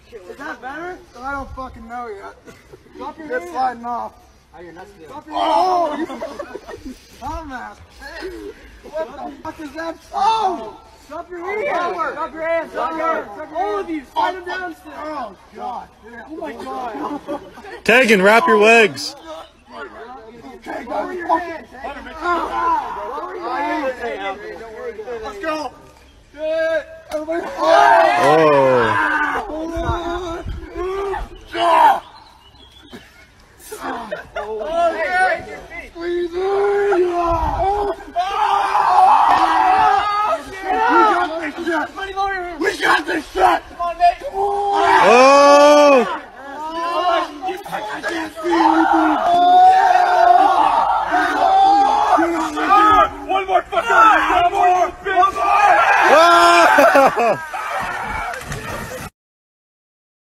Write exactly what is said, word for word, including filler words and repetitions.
Is that better? I don't fucking know yet. Drop your It's hand. sliding off. Oh, you're nuts. Drop your oh, hand. Dumbass. What the fuck is that? Oh! Drop your hand. Drop your hand. Drop your hand. All of you, slide them down still. Oh, God. Oh my God. Tegan, wrap your legs. Okay, Lower your hand. Lower your hand. Let's go. Good. Everybody. Oh.